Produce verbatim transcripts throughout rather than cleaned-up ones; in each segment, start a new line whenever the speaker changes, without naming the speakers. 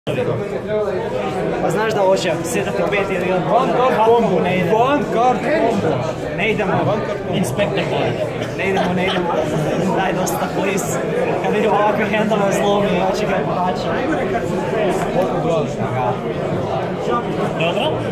Pa znaš da hoće setati u pet ili jedan
One card combo,
ne idemo.
one card combo.
Ne idemo, inspektor gore. Ne idemo, ne idemo. Daj dosta, please. Kad vidim ovakve handlove zlomi, znači ga podaća.
Dobro?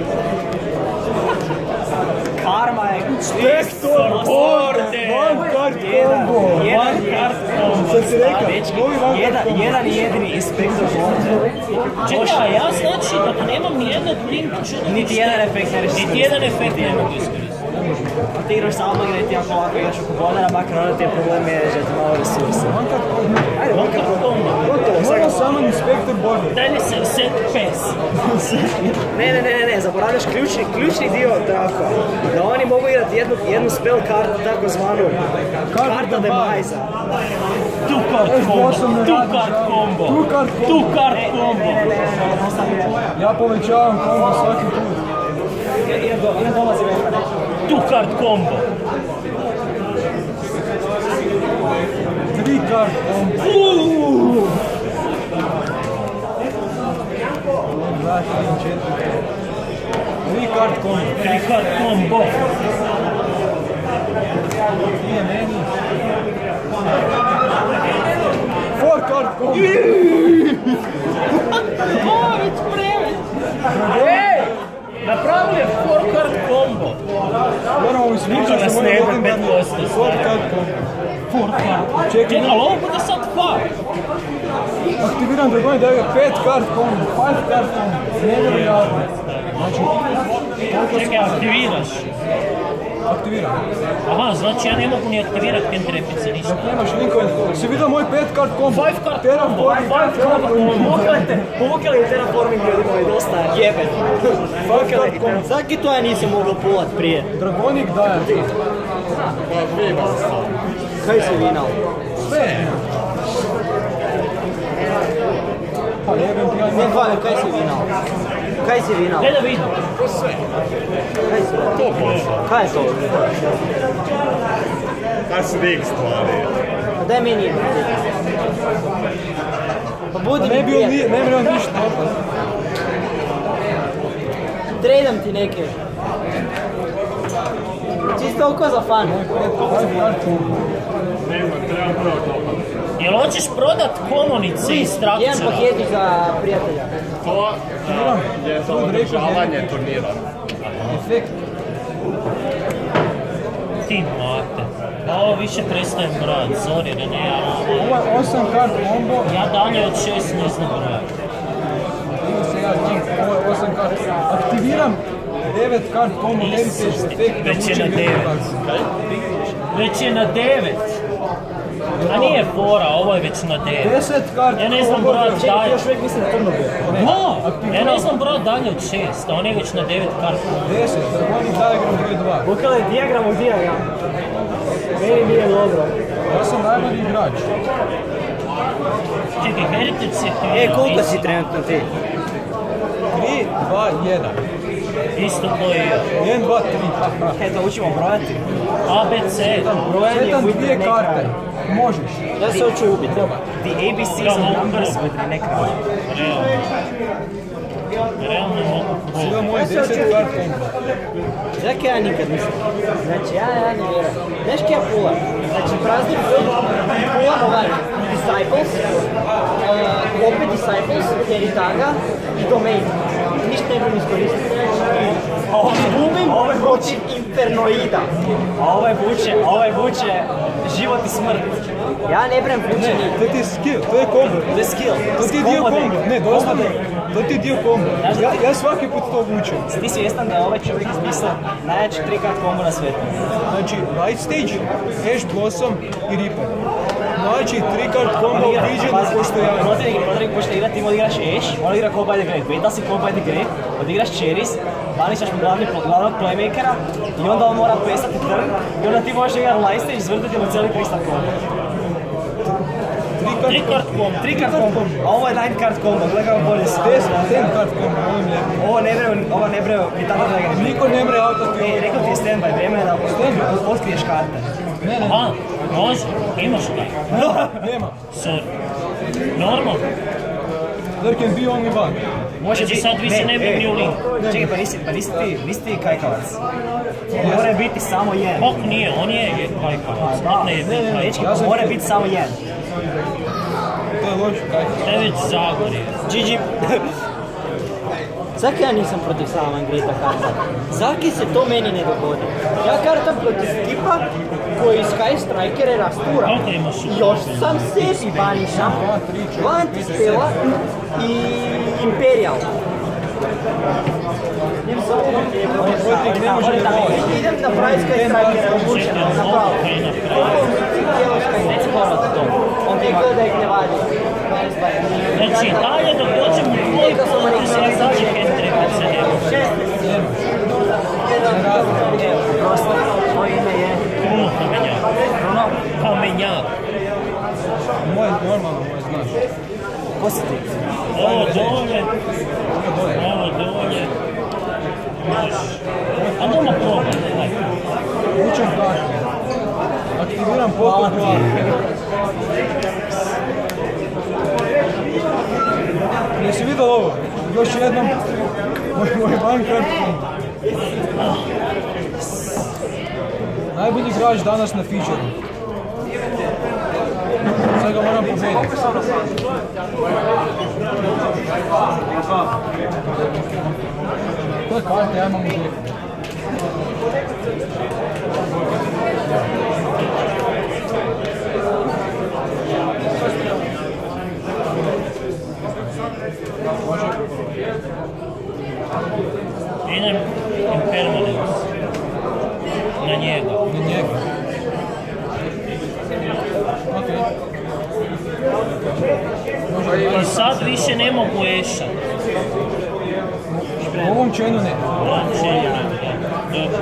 Karma je...
Inspektor Borde! One card combo!
Jedan, jedan,
Sad si rekao,
dečki,
ovi one card
jedan,
combo.
jedan i jedini inspektor Borde.
Čekaj, ja znači dok nemam nijednog link čudo...
Niti jedan efekt ne reći.
Niti jedan efekt ne mogu iskoristiti.
A ti igraš samo igre i ti ako ovako igraš oko bodara, makar onda ti je problem menedžati malo resursa.
One card combo.
Ajde,
One card combo.
gotovo,
Mora
svega.
samo inspektor Borde.
Daj mi se set pes.
Ne, ne, ne, ne, ne, zaboravljaš ključni, ključni dio traka. Da oni mogu igrati jednu, jednu spell kartu, tako zvanu karta demajza.
Tu card combo, tu card combo,
Tu card combo.
tu card combo.
Ne, ne, ne, ne, ne, ostavi je.
Ja povećavam combo svaki put.
Idem do, idem dolazi već.
Tu card combo.
Tri card combo.
Uuuu.
Dva, tri, četiri. Tri card combo.
Tri card combo.
Nije meni. Four card combo.
Mović prević. Ej! Napravili je four card combo.
Moramo usličiti
Niko nas
sa
ne
mojim
jebe
vodim
pet
danu.
posto.
Four card combo.
Four card.
Čekaj,
Čekaj, ali ovo bude sad five.
aktiviram dragoni daju pet card combo. Five card combo. Nevjerojatno. Znači,
Čekaj, aktiviraš.
aktiviram.
Aha, znači ja ne mogu ni aktivirati pentrepice, ništa.
Dok nemaš linkove. Si vidio moj pet card combo?
Five card
Terraforming.
Five combo, poklete, povukali je terraforming ljudima i dosta jebe.
Five card combo.
Zaki to ja nisam mogao povat prije.
Dragonik daje.
Kaj si vinao?
Sve. Pa jebem ti ja
Ne, Fabio, kaj si vinao? Kaj si vinao?
Gdje da vidim?
Kaj si vinao? Kaj je to?
Kaj su dik stvari?
Pa daj meni jednu. Pa budi
Pa ne
mi
bi on,
prijatelj.
ne bi on ništa opet.
Tradam ti neke. Čisto oko za fan.
Five card combo.
Nema, trebam prvo to.
Jel hoćeš prodat komonice iz
Jedan
traktora?
paketić za prijatelja.
To uh, je za održavanje turnira.
Efekt.
Ti mate. Da ovo više prestajem brojati, sorry René, ja ovo...
Ovo je osam card combo.
Ja dalje od šest ne znam brojati.
Ima se ja tim. Ovo je osam card. Aktiviram devet card combo. Heritage efekt. da
Već je
vučem
na
jednu
devet.
kartu.
Već je na devet. A nije fora, ovo je već na devet.
deset card
Ja ne znam
combo.
brojat
Čekaj, ti
dalje.
još uvijek mislim da crno bio.
No, ja ne znam brojat dalje od šest, a on je već na devet karta.
deset. Dragonik diagram broj dva.
Pokali dijagram u dijagram. Meni nije dobro.
Ja sam najbolji igrač.
Čekaj, Heritage se aktivira.
E, koliko
isto-
si trenutno ti?
tri, dva, jedan.
Isto to je
jedan, dva, tri.
E, to učimo brojati.
A, B, C.
Brojanje
Setam
with
dvije
the
karte.
neck.
Možeš.
Ja se hoću ubiti. The A B Cs of numbers with the neck.
Realno. Realno mogu.
Sada moje deset card combo.
Zaki ja nikad nisam. Znači, ja, ja ne vjerujem. Znaš kje ja pulam? Znači, prazni pulam ovaj Disciples, uh, opet Disciples, Heritaga i Domain. Ništa ne budem iskoristiti. Gubim protiv Infernoida. A ovaj vuče, ovaj vuče život i smrt. Ja ne brem vuče
Ne,
ni.
to ti je skill, to je combo.
To je skill.
To ti je dio combo. Ne, doslovno. To ti je dio combo. Ja, ja svaki put to vučem.
Ti svjestan da je ovaj čovjek izmislio najjači tri card combo na svijetu.
Znači, Light Stage, Ash Blossom i Reaper. Znači, tri card combo viđeno postojanje.
Protivnik protivnik počne igrati, ima odigraš Ashe, on odigra Call by the Grave. Beta si Call by the Grave, odigraš Cherries, banišaš mu glavni, glavnog playmakera i onda on mora pesati turn i onda ti možeš igrati Light Stage, izvrtiti mu cijeli crystal combo.
Tri card combo.
Tri card combo, a ovo je nine card combo, gledaj kako bolje si.
Ten card combo, volim lijepo.
Ovo ne breo, ovo ne breo, Pitana Dragon.
Niko ne mre outati
E,
ovaj.
rekao ti je standby, vrijeme je da otkriješ karte.
Ne, ne,
Aha, može, imaš ga.
nema.
Sorry. Normalno.
There can be only one.
Može
Znači
biti...
sad više ne bi ni u linku.
Čekaj, pa nisi, pa nisi ti, nisi ti kajkavac. Mora biti samo jedan.
Bok nije, on je kajkavac. Ne, ne,
Pa dečki, pa mora biti samo jedan.
To je loše, kaj?
To je već Zagorje.
G G. Zaki ja nisam protiv Salaman Greta karta? Zaki se to meni ne dogodi? Ja kartam protiv tipa koji Sky Strikere rastura.
Koliko imaš?
Još sam sebi banišam, dva Antispela i Imperial. Idem na pravi Sky Strikere, obučeno, napravo. On ti gleda da ih ne vadi.
Znači, dalje dok dođem u tvoj potis, ja znači Hendrik kad se ne može.
Prosto, tvoje ime je...
Kruno Kamenjak.
Kruno?
Kamenjak.
Moje, normalno, moje znaš.
Ko si ti?
Ovo dolje. Ovo dolje. A doma probaj, daj.
Učem karte. Aktiviram pokoj glavu. Jesi vidio ovo? Još jednom. Moj, moj Minecraft. Najbolji igrač danas na feature. Sad ga moram pobediti. To je karta, ja imam uzeti.
Idem Impermanence. Na njega.
Na njega. Okej.
I sad više ne mogu ešat.
U ovom čenu ne.
Znači, dobro.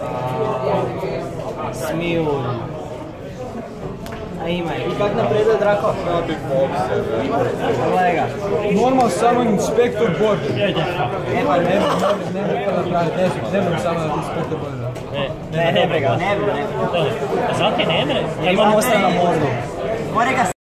Smiju. A ima je. I kak napreduje Drako? Gledaj ga.
Normal summon Inspector Board.
Ajde.
E pa ne,
Ne ne to napraviti, ne ne moram samo na Inspector Board.
Ne,
ne, ne brega, ne brega, ne brega.
dobro. A Zaki ne mre?
Ja imam ostao na mordu. Mora ga